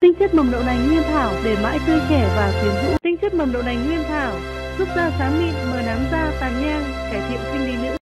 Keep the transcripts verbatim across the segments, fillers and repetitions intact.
Tinh chất mầm đậu nành nguyên thảo để mãi tươi trẻ và quyến rũ. Tinh chất mầm đậu nành nguyên thảo giúp da sáng mịn, mờ nám da, tàn nhang, cải thiện sinh lý nữ.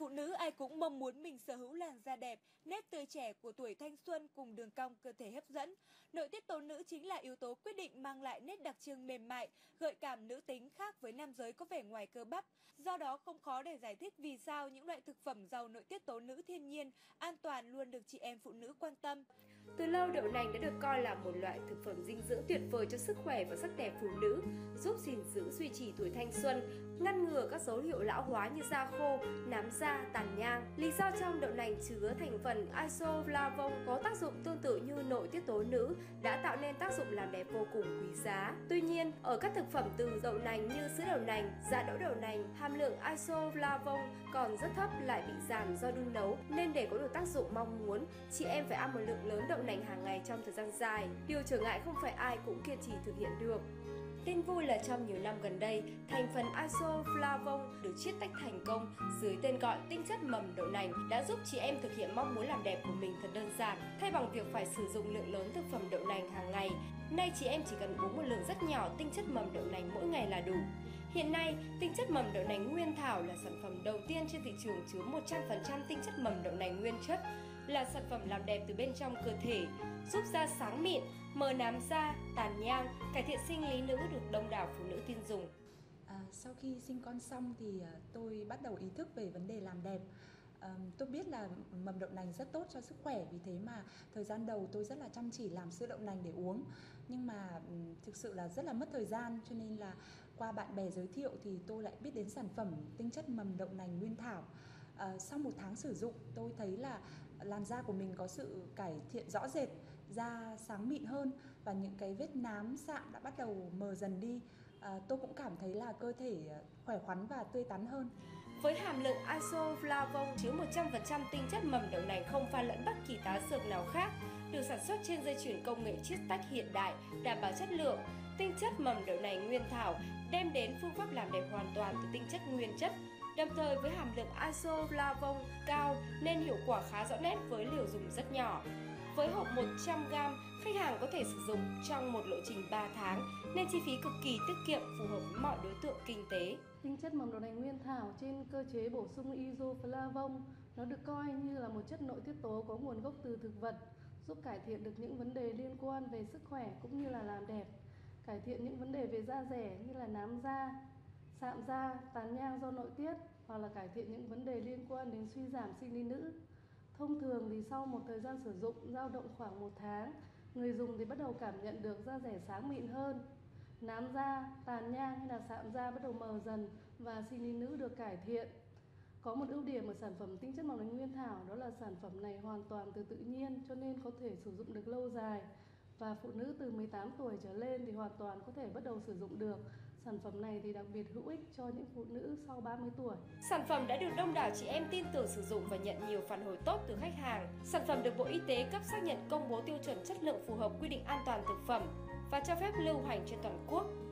phụ nữ ai cũng mong muốn mình sở hữu làn da đẹp, nét tươi trẻ của tuổi thanh xuân cùng đường cong cơ thể hấp dẫn. Nội tiết tố nữ chính là yếu tố quyết định mang lại nét đặc trưng mềm mại, gợi cảm nữ tính khác với nam giới có vẻ ngoài cơ bắp. Do đó không khó để giải thích vì sao những loại thực phẩm giàu nội tiết tố nữ thiên nhiên, an toàn luôn được chị em phụ nữ quan tâm. Từ lâu đậu nành đã được coi là một loại thực phẩm dinh dưỡng tuyệt vời cho sức khỏe và sắc đẹp phụ nữ, giúp gìn giữ duy trì tuổi thanh xuân, ngăn ngừa các dấu hiệu lão hóa như da khô, nám da, tàn nhang. Lý do trong đậu nành chứa thành phần isoflavone có tác dụng tương tự như nội tiết tố nữ đã tạo nên tác dụng làm đẹp vô cùng quý giá. Tuy nhiên, ở các thực phẩm từ đậu nành như sữa đậu nành, giá đỗ đậu nành, hàm lượng isoflavone còn rất thấp lại bị giảm do đun nấu, nên để có được tác dụng mong muốn, chị em phải ăn một lượng lớn đậu nành hàng ngày trong thời gian dài. Điều trở ngại không phải ai cũng kiên trì thực hiện được. Tin vui là trong nhiều năm gần đây, thành phần isoflavone được chiết tách thành công dưới tên gọi tinh chất mầm đậu nành đã giúp chị em thực hiện mong muốn làm đẹp của mình thật đơn giản. Thay bằng việc phải sử dụng lượng lớn thực phẩm đậu nành hàng ngày, nay chị em chỉ cần uống một lượng rất nhỏ tinh chất mầm đậu nành mỗi ngày là đủ. Hiện nay, tinh chất mầm đậu nành nguyên thảo là sản phẩm đầu tiên trên thị trường chứa một trăm phần trăm tinh chất mầm đậu nành nguyên chất, là sản phẩm làm đẹp từ bên trong cơ thể, giúp da sáng mịn, mờ nám da, tàn nhang, cải thiện sinh lý nữ được đông đảo phụ nữ tin dùng. À, sau khi sinh con xong thì tôi bắt đầu ý thức về vấn đề làm đẹp. À, tôi biết là mầm đậu nành rất tốt cho sức khỏe, vì thế mà thời gian đầu tôi rất là chăm chỉ làm sữa đậu nành để uống. Nhưng mà thực sự là rất là mất thời gian, cho nên là qua bạn bè giới thiệu thì tôi lại biết đến sản phẩm tinh chất mầm đậu nành nguyên thảo. À, sau một tháng sử dụng, tôi thấy là làn da của mình có sự cải thiện rõ rệt, da sáng mịn hơn và những cái vết nám sạm đã bắt đầu mờ dần đi. À, tôi cũng cảm thấy là cơ thể khỏe khoắn và tươi tắn hơn. Với hàm lượng isoflavone chứa một trăm phần trăm tinh chất mầm đậu nành không pha lẫn bất kỳ tá dược nào khác, được sản xuất trên dây chuyền công nghệ chiết tách hiện đại, đảm bảo chất lượng, tinh chất mầm đậu nành nguyên thảo đem đến phương pháp làm đẹp hoàn toàn từ tinh chất nguyên chất. Đồng thời với hàm lượng isoflavone cao nên hiệu quả khá rõ nét với liều dùng rất nhỏ. Với hộp một trăm gam, khách hàng có thể sử dụng trong một lộ trình ba tháng nên chi phí cực kỳ tiết kiệm, phù hợp với mọi đối tượng kinh tế. Tinh chất mầm đậu nành nguyên thảo trên cơ chế bổ sung isoflavone, nó được coi như là một chất nội tiết tố có nguồn gốc từ thực vật, giúp cải thiện được những vấn đề liên quan về sức khỏe cũng như là làm đẹp, cải thiện những vấn đề về da dẻ như là nám da, sạm da, tàn nhang do nội tiết, hoặc là cải thiện những vấn đề liên quan đến suy giảm sinh lý nữ. Thông thường thì sau một thời gian sử dụng dao động khoảng một tháng, người dùng thì bắt đầu cảm nhận được da dẻ sáng mịn hơn, nám da, tàn nhang hay là sạm da bắt đầu mờ dần và sinh lý nữ được cải thiện. Có một ưu điểm của sản phẩm tinh chất mầm đậu nành nguyên thảo, đó là sản phẩm này hoàn toàn từ tự nhiên cho nên có thể sử dụng được lâu dài. Và phụ nữ từ mười tám tuổi trở lên thì hoàn toàn có thể bắt đầu sử dụng được. Sản phẩm này thì đặc biệt hữu ích cho những phụ nữ sau ba mươi tuổi. Sản phẩm đã được đông đảo chị em tin tưởng sử dụng và nhận nhiều phản hồi tốt từ khách hàng. Sản phẩm được Bộ Y tế cấp xác nhận công bố tiêu chuẩn chất lượng phù hợp quy định an toàn thực phẩm và cho phép lưu hành trên toàn quốc.